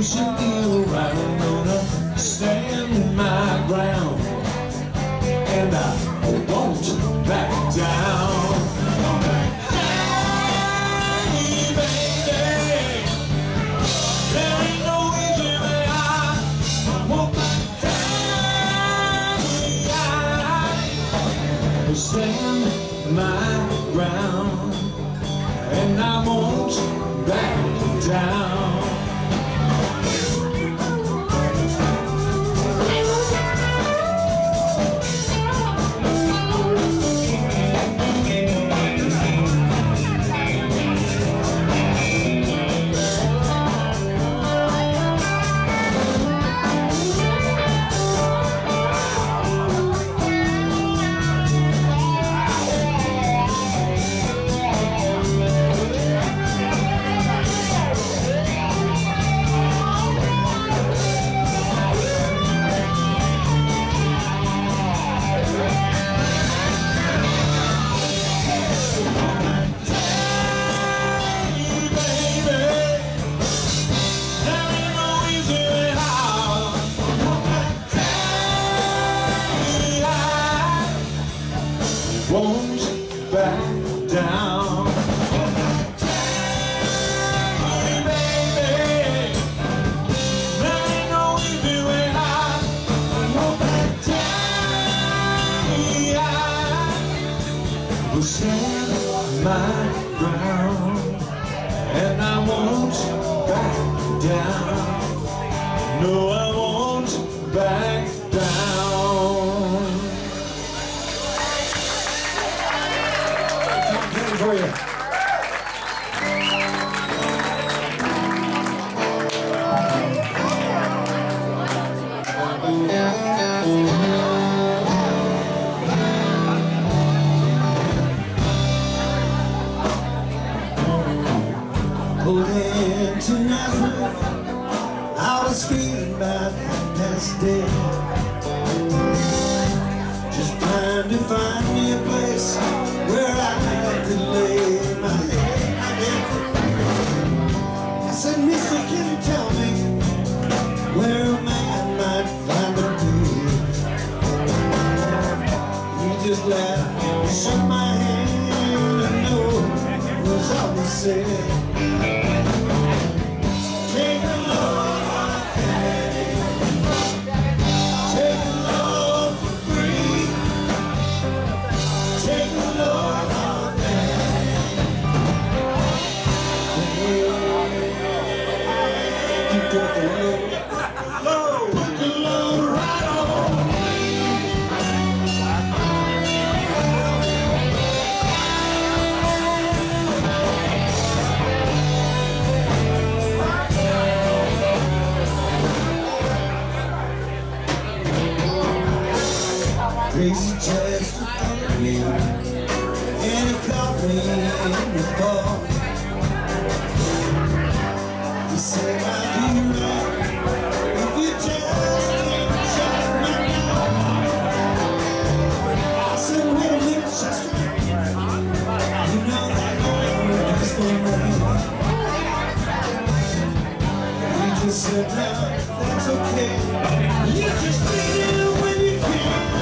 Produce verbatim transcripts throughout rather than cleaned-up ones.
should feel right. I'm gonna stand my ground, and I won't back down. Hey, baby, there ain't no easy way out. I won't back down. I stand my ground, and I won't back down. Won't back down. Hey, baby, there ain't no easy way out. I won't back down. I will stand my ground, and I won't back down. No, I won't back down. For you. Pulled into Nazareth, I was feeling about half past dead. Just trying to find me a place where I to lay my head. I said, mister, can you tell me where a man might find a deal? He just laughed and shook my hand, and no was all he said. Take a look, take a look for free. Take a look. Crazy chest took me, and he caught me in the fall. He said, I'll do you right if you just take a shot me now. I said, wait a minute, sister, you know that I'm just for me. He just said, no, that's okay. You just beat it when you can.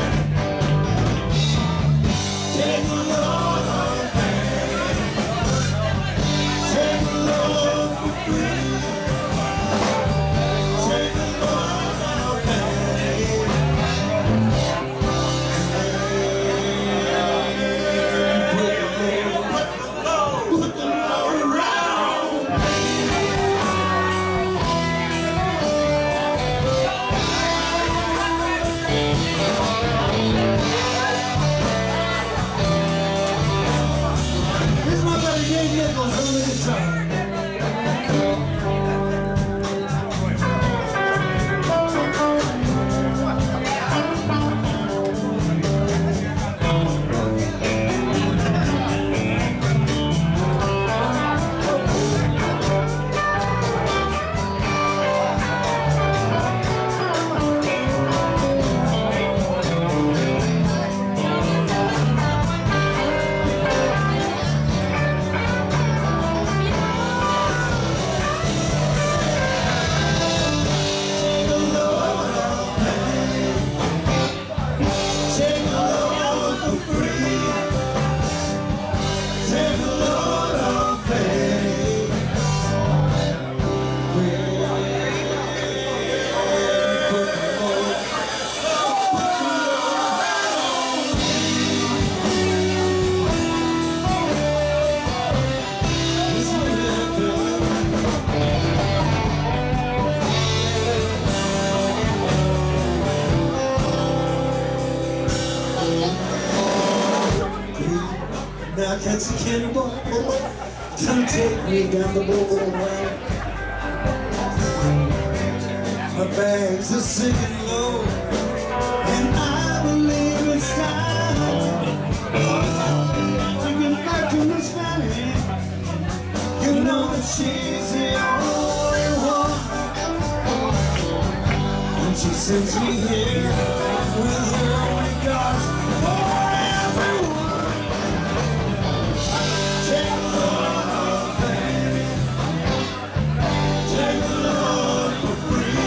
Take a look, take a look for free. Take a look, put the load around. Mexican boy, don't take me down the boulevard. My bags are sinking low, and I believe it's time to get back to Miss Fanny. You know that she's the only one, and she sends me here with her regards for everyone. Take a look, baby. Take a look for free.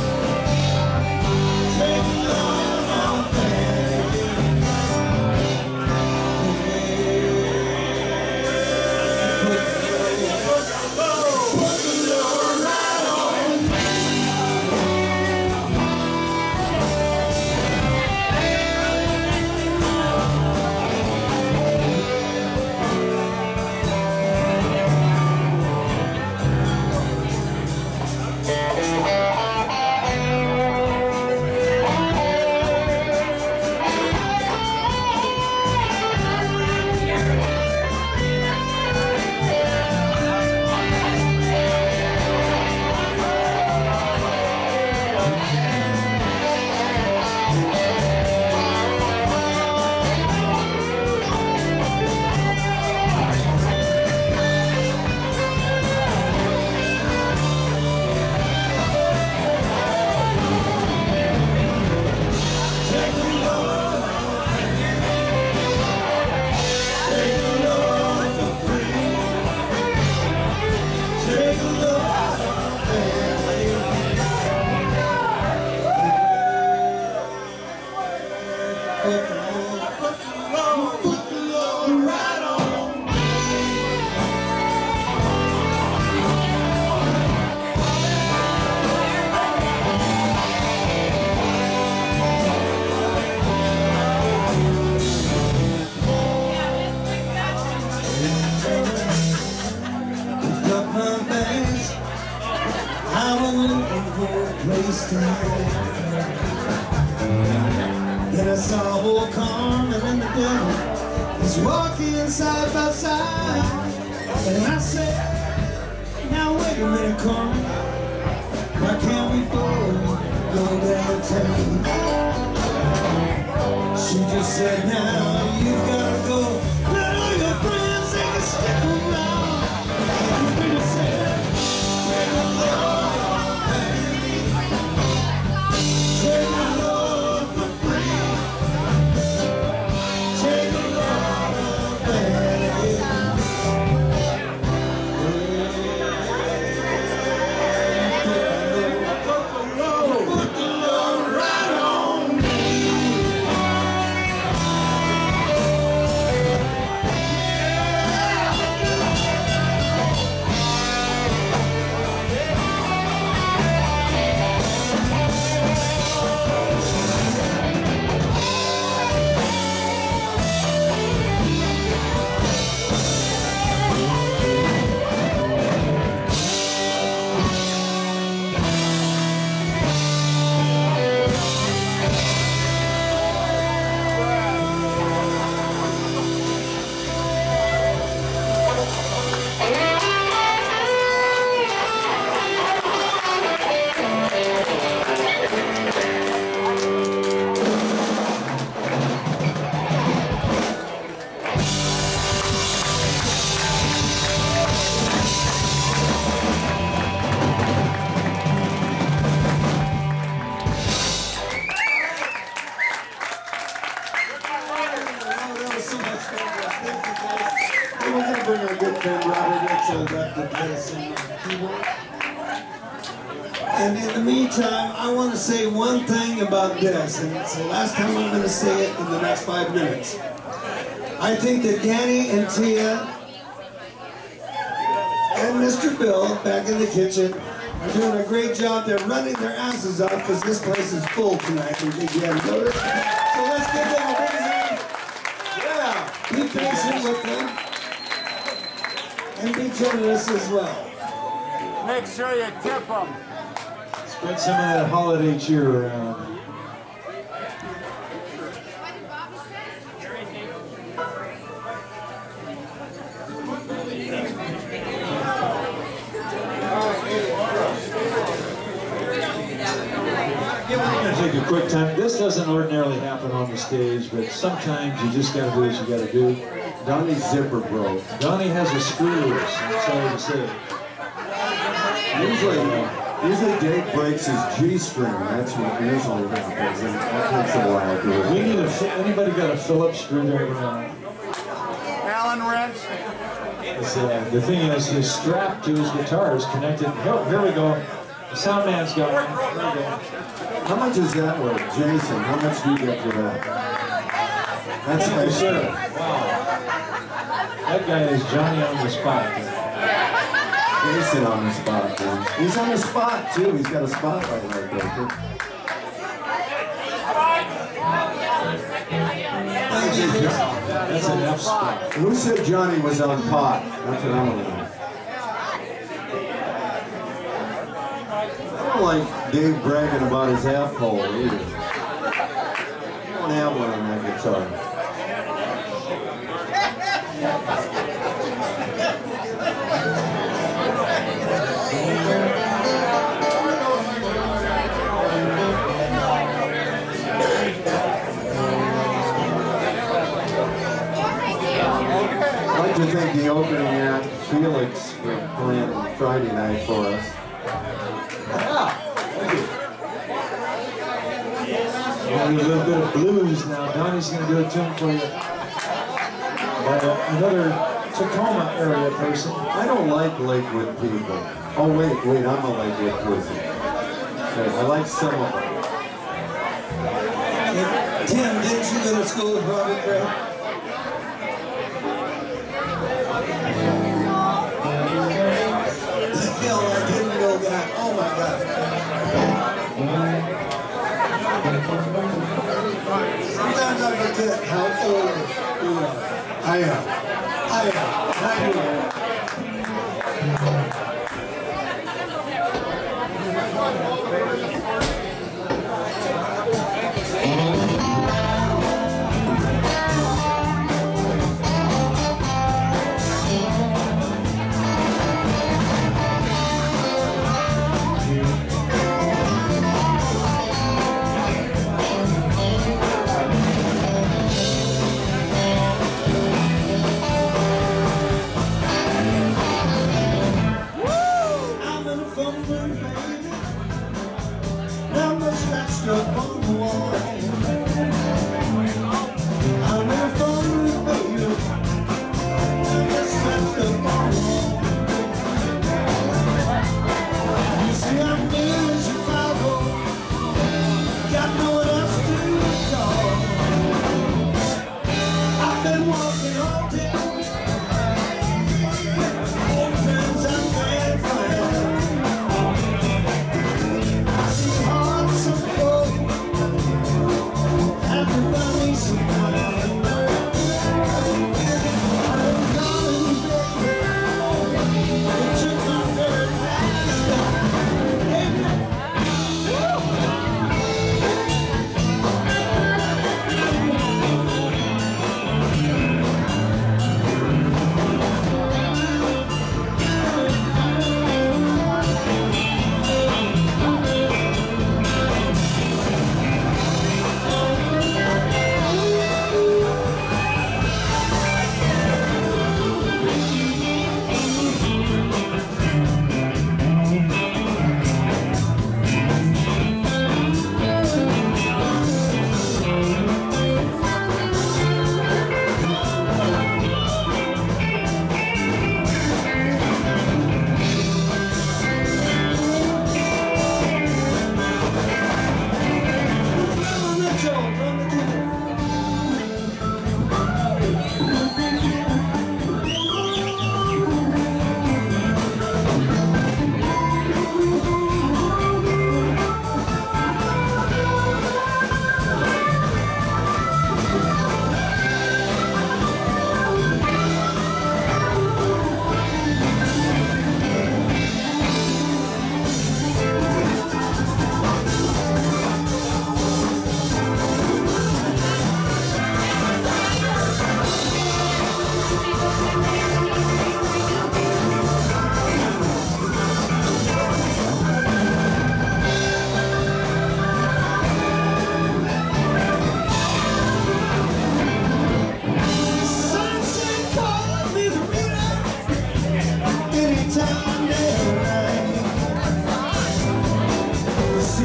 Take a look, baby. Put the Lord right on me. I was looking for a place to live, and I saw old Carmen and the devil was walking side by side. And I said, now wait a minute, Carmen, why can't we both go downtown? She just said, now you've gotta go, let all your friends they can stick around. And we said, take a look. Bring our good friend Robert Mitchell back to play some keyboard. And in the meantime, I want to say one thing about this, and it's the last time I'm going to say it in the next five minutes. I think that Danny and Tia and Mister Bill back in the kitchen are doing a great job. They're running their asses off because this place is full tonight, in case you haven't noticed. So let's give them a big hand. Yeah, be patient with them. And be generous as well. Make sure you tip them. Spread some of that holiday cheer around. I'm going to take a quick time. This doesn't ordinarily happen on the stage, but sometimes you just got to do what you got to do. Donnie's zipper broke. Donnie has a screw loose, I'm sorry to say. Usually, usually Dave breaks his G-string. That's what usually happens, and that takes a while to do it. We need a, anybody got a Phillips screwdriver on? Allen wrench. It's, uh, the thing is, his strap to his guitar is connected. Here, here we go. The sound man's got one. Here we go. How much is that worth? Jason, how much do you get for that? That's Thank you, sir. Wow. That guy is Johnny on the spot. Jason on the spot, man. He's on the spot, too. He's got a spotlight right there, too. That's an F spot. Who said Johnny was on pot? That's what I want to know. I don't like Dave bragging about his half hole either. I don't have one on that guitar. I'd like to thank the opening act, Felix, for playing Friday night for us. Yeah, thank you. A little bit of blues now. Donnie's going to do a tune for you. By another Tacoma area person. I don't like Lakewood people. Oh wait, wait, I'm a Lakewood person. Okay, I like some of them. Tim, didn't you go to school with Robert Gray? No, I didn't know that. Oh my God. Sometimes I forget how old we are. I am. I am. I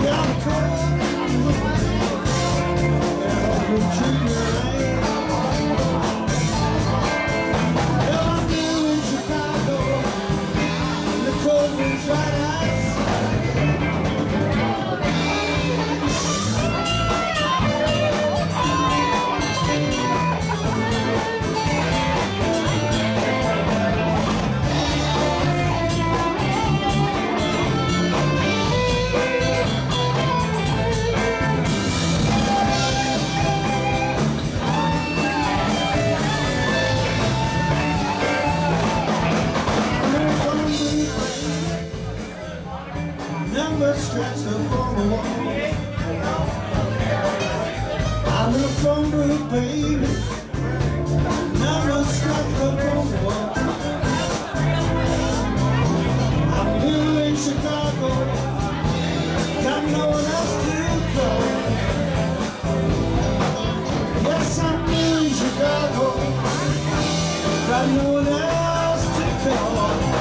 Number stretched up on the wall. I'm in a phone booth, baby. Number stretched up on the wall. I'm new in Chicago. Got no one else to call. Yes, I'm new in Chicago. Got no one else to call.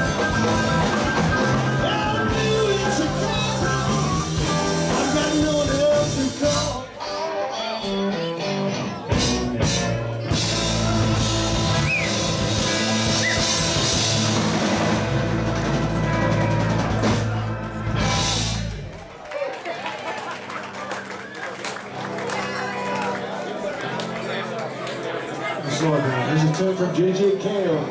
There's a tune from J J Cale.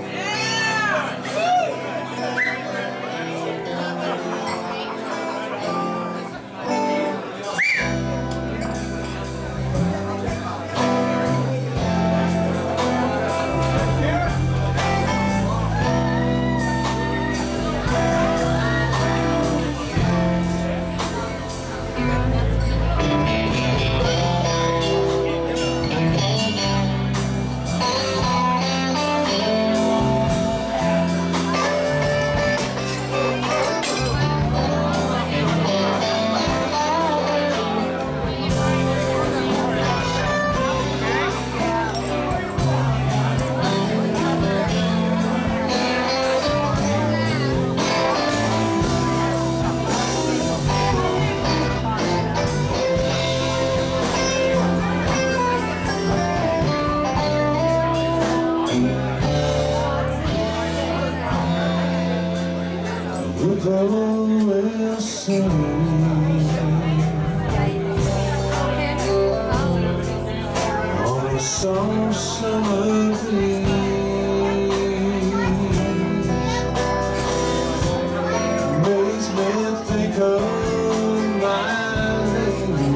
Some summer breeze makes me think of my lady.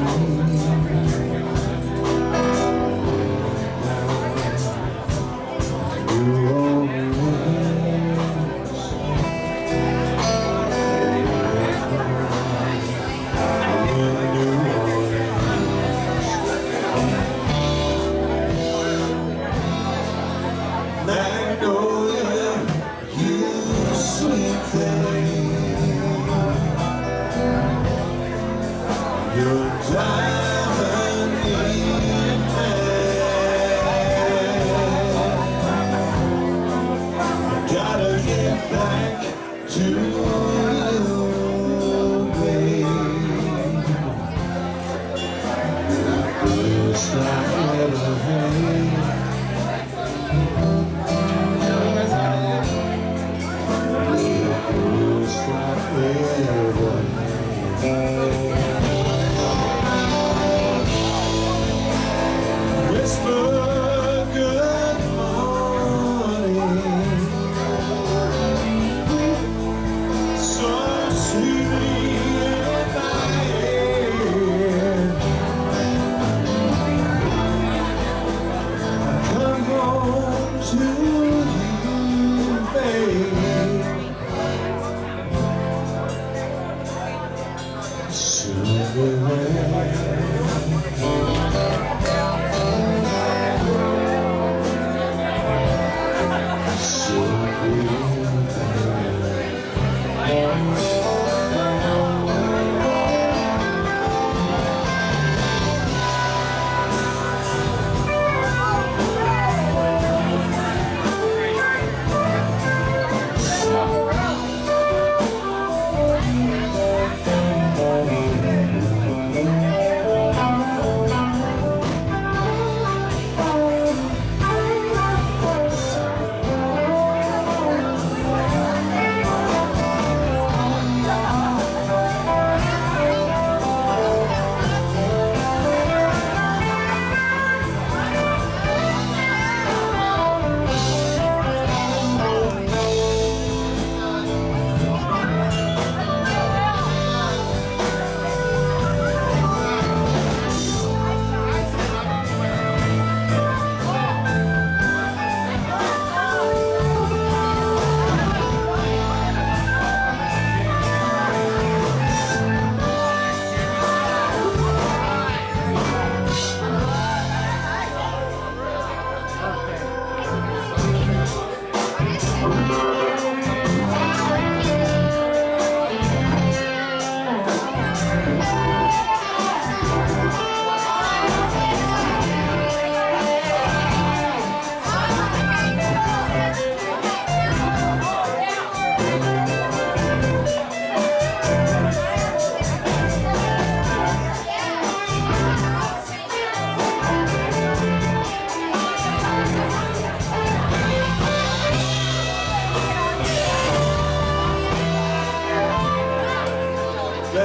You always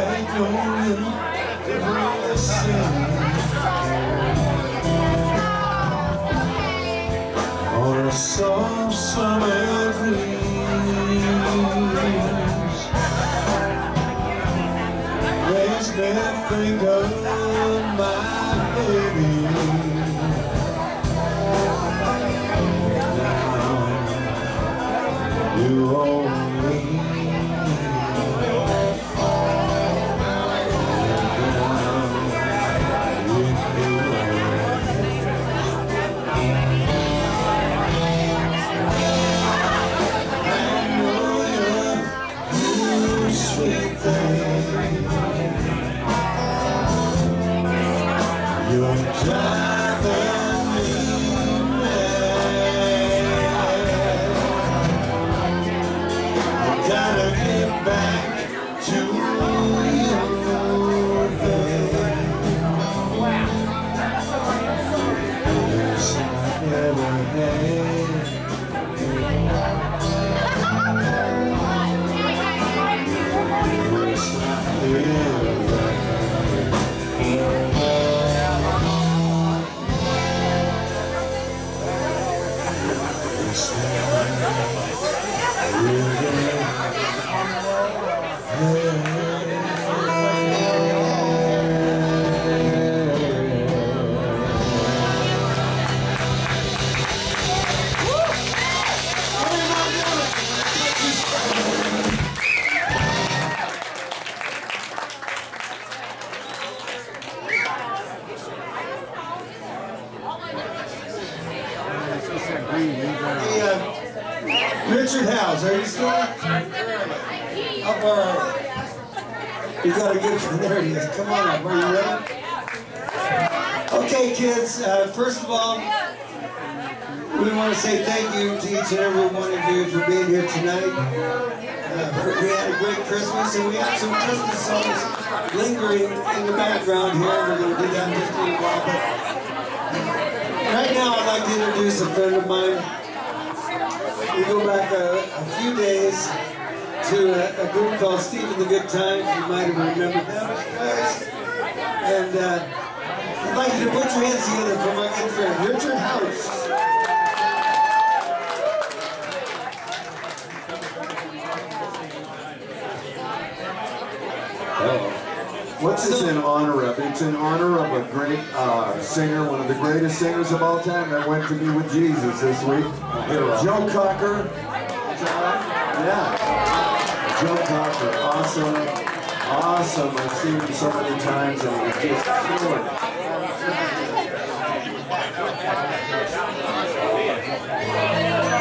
magnolia to bring the sun on a soft summer breeze. Makes me think of my baby. Now you own me. You're driving me mad. I gotta get back to your bed. Yes, I never had. Yes, I never Hey, uh, Richard House, are you still there? How far are you? You gotta get from there. He goes, come on up, are you ready? Okay, kids, uh, first of all, we want to say thank you to each and every one of you for being here tonight. Uh, we had a great Christmas, and we have some Christmas songs lingering in the background here. We're going to do that in just a little while. But right now, I'd like to introduce a friend of mine. We go back a, a few days to a, a group called Stephen the Good Times. You might have remembered them, guys. And uh, I'd like you to put your hands together for my good friend, Richard House. What's this in honor of? It's in honor of a great uh, singer, one of the greatest singers of all time that went to be with Jesus this week. Joe Cocker. Yeah. Joe Cocker. Awesome. Awesome. I've seen him so many times and he's just killer. Thank you.